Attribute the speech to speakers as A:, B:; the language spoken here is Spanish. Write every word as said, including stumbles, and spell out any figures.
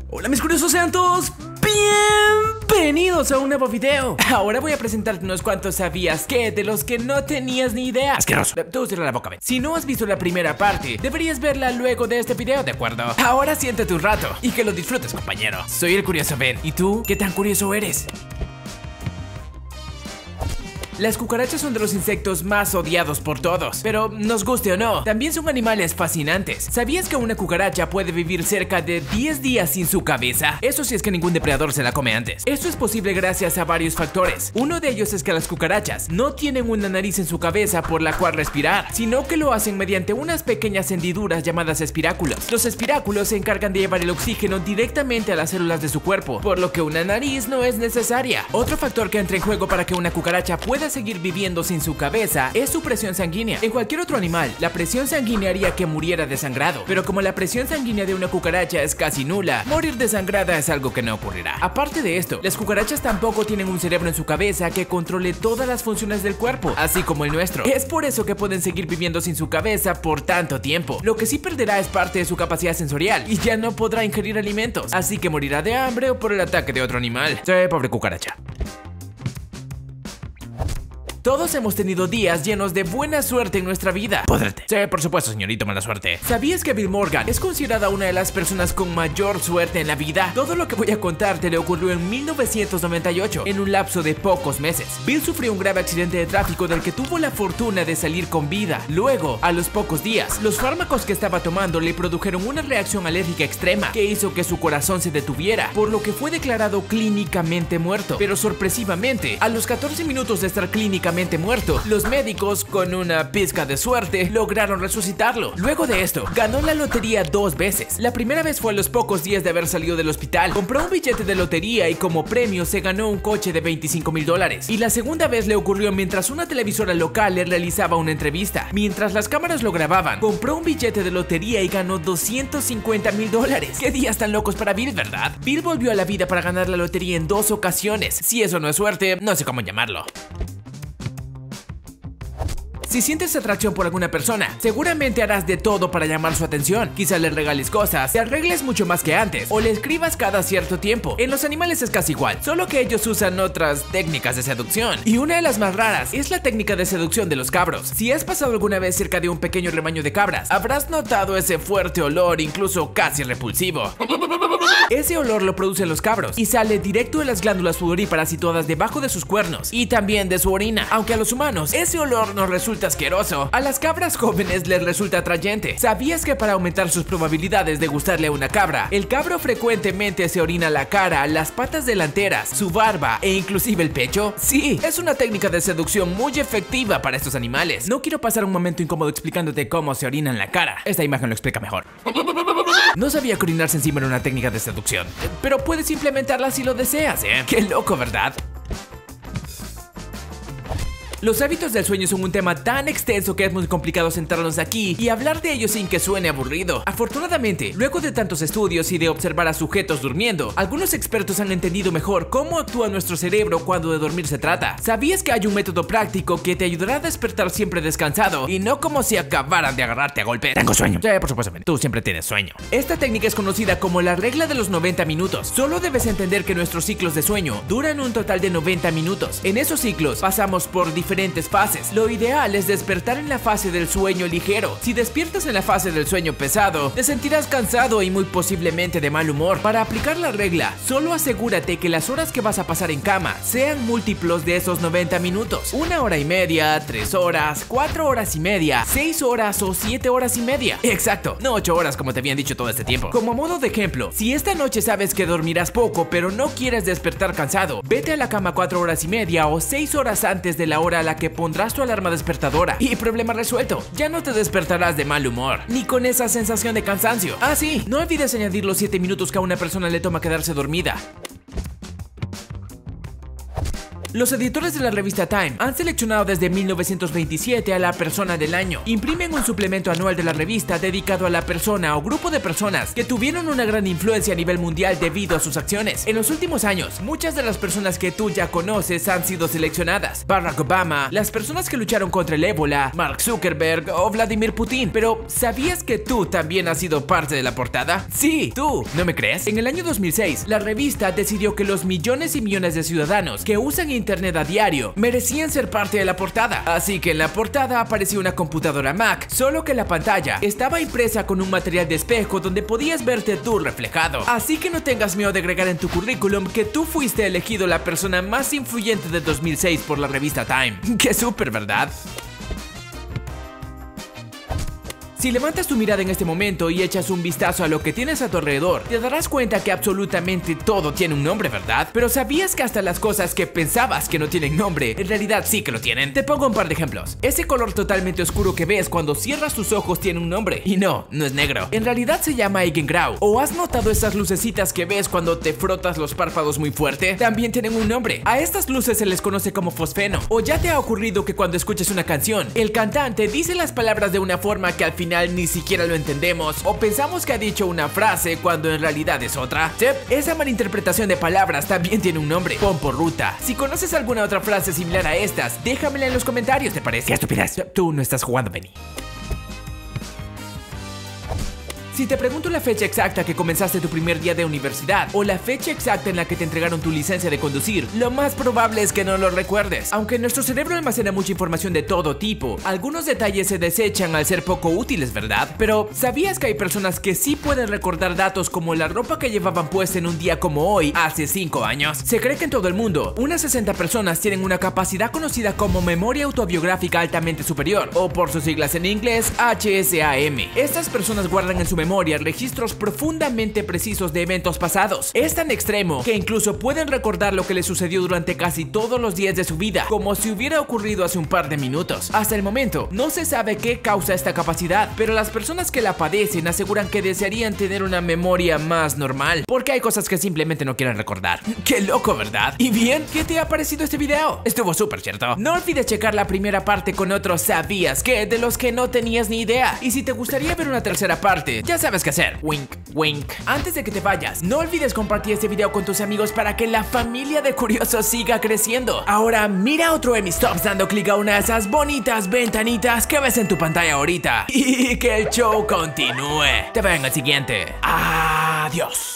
A: Hola mis curiosos, sean todos bienvenidos a un nuevo video. Ahora voy a presentarte unos cuantos sabías que de los que no tenías ni idea. Asqueroso. Tú cierra la boca, ven. Si no has visto la primera parte, deberías verla luego de este video, ¿de acuerdo? Ahora siéntate un rato y que lo disfrutes, compañero. Soy el curioso Ben. ¿Y tú? ¿Qué tan curioso eres? Las cucarachas son de los insectos más odiados por todos, pero nos guste o no, también son animales fascinantes. ¿Sabías que una cucaracha puede vivir cerca de diez días sin su cabeza? Eso si es que ningún depredador se la come antes. Esto es posible gracias a varios factores. Uno de ellos es que las cucarachas no tienen una nariz en su cabeza por la cual respirar, sino que lo hacen mediante unas pequeñas hendiduras llamadas espiráculos. Los espiráculos se encargan de llevar el oxígeno directamente a las células de su cuerpo, por lo que una nariz no es necesaria. Otro factor que entra en juego para que una cucaracha pueda seguir viviendo sin su cabeza es su presión sanguínea. En cualquier otro animal, la presión sanguínea haría que muriera desangrado, pero como la presión sanguínea de una cucaracha es casi nula, morir desangrada es algo que no ocurrirá. Aparte de esto, las cucarachas tampoco tienen un cerebro en su cabeza que controle todas las funciones del cuerpo, así como el nuestro. Es por eso que pueden seguir viviendo sin su cabeza por tanto tiempo. Lo que sí perderá es parte de su capacidad sensorial y ya no podrá ingerir alimentos, así que morirá de hambre o por el ataque de otro animal. Sí, pobre cucaracha. Todos hemos tenido días llenos de buena suerte en nuestra vida. Pódrete. Sí, por supuesto, señorito mala suerte. ¿Sabías que Bill Morgan es considerada una de las personas con mayor suerte en la vida? Todo lo que voy a contarte le ocurrió en mil novecientos noventa y ocho, en un lapso de pocos meses. Bill sufrió un grave accidente de tráfico del que tuvo la fortuna de salir con vida. Luego, a los pocos días, los fármacos que estaba tomando le produjeron una reacción alérgica extrema que hizo que su corazón se detuviera, por lo que fue declarado clínicamente muerto. Pero sorpresivamente, a los catorce minutos de estar clínicamente muerto, los médicos, con una pizca de suerte, lograron resucitarlo. Luego de esto, ganó la lotería dos veces. La primera vez fue a los pocos días de haber salido del hospital. Compró un billete de lotería y como premio se ganó un coche de veinticinco mil dólares. Y la segunda vez le ocurrió mientras una televisora local le realizaba una entrevista. Mientras las cámaras lo grababan, compró un billete de lotería y ganó doscientos cincuenta mil dólares. Qué días tan locos para Bill, ¿verdad? Bill volvió a la vida para ganar la lotería en dos ocasiones. Si eso no es suerte, no sé cómo llamarlo. Si sientes atracción por alguna persona, seguramente harás de todo para llamar su atención. Quizá le regales cosas, te arregles mucho más que antes, o le escribas cada cierto tiempo. En los animales es casi igual, solo que ellos usan otras técnicas de seducción. Y una de las más raras es la técnica de seducción de los cabros. Si has pasado alguna vez cerca de un pequeño rebaño de cabras, habrás notado ese fuerte olor, incluso casi repulsivo. Ese olor lo producen los cabros y sale directo de las glándulas sudoríparas situadas debajo de sus cuernos y también de su orina. Aunque a los humanos ese olor nos resulta asqueroso, a las cabras jóvenes les resulta atrayente. ¿Sabías que para aumentar sus probabilidades de gustarle a una cabra, el cabro frecuentemente se orina la cara, las patas delanteras, su barba e inclusive el pecho? Sí, es una técnica de seducción muy efectiva para estos animales. No quiero pasar un momento incómodo explicándote cómo se orinan la cara. Esta imagen lo explica mejor. No sabía que orinarse encima era una técnica de seducción, pero puedes implementarla si lo deseas, ¿eh? Qué loco, ¿verdad? Los hábitos del sueño son un tema tan extenso que es muy complicado centrarnos aquí y hablar de ellos sin que suene aburrido. Afortunadamente, luego de tantos estudios y de observar a sujetos durmiendo, algunos expertos han entendido mejor cómo actúa nuestro cerebro cuando de dormir se trata. ¿Sabías que hay un método práctico que te ayudará a despertar siempre descansado y no como si acabaran de agarrarte a golpes? Tengo sueño. Sí, por supuesto, tú siempre tienes sueño. Esta técnica es conocida como la regla de los noventa minutos. Solo debes entender que nuestros ciclos de sueño duran un total de noventa minutos. En esos ciclos pasamos por diferentes diferentes fases. Lo ideal es despertar en la fase del sueño ligero. Si despiertas en la fase del sueño pesado, te sentirás cansado y muy posiblemente de mal humor. Para aplicar la regla, solo asegúrate que las horas que vas a pasar en cama sean múltiplos de esos noventa minutos. Una hora y media, tres horas, cuatro horas y media, seis horas o siete horas y media. Exacto, no ocho horas como te habían dicho todo este tiempo. Como modo de ejemplo, si esta noche sabes que dormirás poco pero no quieres despertar cansado, vete a la cama cuatro horas y media o seis horas antes de la hora a la que pondrás tu alarma despertadora y problema resuelto. Ya no te despertarás de mal humor ni con esa sensación de cansancio. Ah, sí, no olvides añadir los siete minutos que a una persona le toma quedarse dormida. Los editores de la revista Time han seleccionado desde mil novecientos veintisiete a la persona del año. Imprimen un suplemento anual de la revista dedicado a la persona o grupo de personas que tuvieron una gran influencia a nivel mundial debido a sus acciones. En los últimos años, muchas de las personas que tú ya conoces han sido seleccionadas. Barack Obama, las personas que lucharon contra el ébola, Mark Zuckerberg o Vladimir Putin. Pero, ¿sabías que tú también has sido parte de la portada? Sí, tú. ¿No me crees? En el año dos mil seis, la revista decidió que los millones y millones de ciudadanos que usan internet a diario merecían ser parte de la portada. Así que en la portada apareció una computadora Mac, solo que la pantalla estaba impresa con un material de espejo donde podías verte tú reflejado. Así que no tengas miedo de agregar en tu currículum que tú fuiste elegido la persona más influyente del dos mil seis por la revista Time. ¡Qué súper, ¿verdad? Si levantas tu mirada en este momento y echas un vistazo a lo que tienes a tu alrededor, te darás cuenta que absolutamente todo tiene un nombre, ¿verdad? Pero ¿sabías que hasta las cosas que pensabas que no tienen nombre, en realidad sí que lo tienen? Te pongo un par de ejemplos. Ese color totalmente oscuro que ves cuando cierras tus ojos tiene un nombre. Y no, no es negro. En realidad se llama Eigengrau. ¿O has notado esas lucecitas que ves cuando te frotas los párpados muy fuerte? También tienen un nombre. A estas luces se les conoce como fosfeno. ¿O ya te ha ocurrido que cuando escuches una canción, el cantante dice las palabras de una forma que al final ni siquiera lo entendemos, o pensamos que ha dicho una frase cuando en realidad es otra? Sí, esa malinterpretación de palabras también tiene un nombre: pomporruta. Si conoces alguna otra frase similar a estas, déjamela en los comentarios, ¿te parece? ¡Qué estupidez! Tú no estás jugando, Benny. Si te pregunto la fecha exacta que comenzaste tu primer día de universidad o la fecha exacta en la que te entregaron tu licencia de conducir, lo más probable es que no lo recuerdes. Aunque nuestro cerebro almacena mucha información de todo tipo, algunos detalles se desechan al ser poco útiles, ¿verdad? Pero ¿sabías que hay personas que sí pueden recordar datos como la ropa que llevaban puesta en un día como hoy hace cinco años? Se cree que en todo el mundo, unas sesenta personas tienen una capacidad conocida como memoria autobiográfica altamente superior, o por sus siglas en inglés, H S A M. Estas personas guardan en su memoria memoria registros profundamente precisos de eventos pasados. Es tan extremo que incluso pueden recordar lo que les sucedió durante casi todos los días de su vida, como si hubiera ocurrido hace un par de minutos. Hasta el momento, no se sabe qué causa esta capacidad, pero las personas que la padecen aseguran que desearían tener una memoria más normal, porque hay cosas que simplemente no quieren recordar. ¡Qué loco!, ¿verdad? Y bien, ¿qué te ha parecido este video? Estuvo súper, ¿cierto? No olvides checar la primera parte con otros ¿sabías qué? De los que no tenías ni idea. Y si te gustaría ver una tercera parte, ya sabes qué hacer. Wink, wink. Antes de que te vayas, no olvides compartir este video con tus amigos para que la familia de curiosos siga creciendo. Ahora mira otro de mis tops dando clic a una de esas bonitas ventanitas que ves en tu pantalla ahorita. Y que el show continúe. Te veo en el siguiente. Adiós.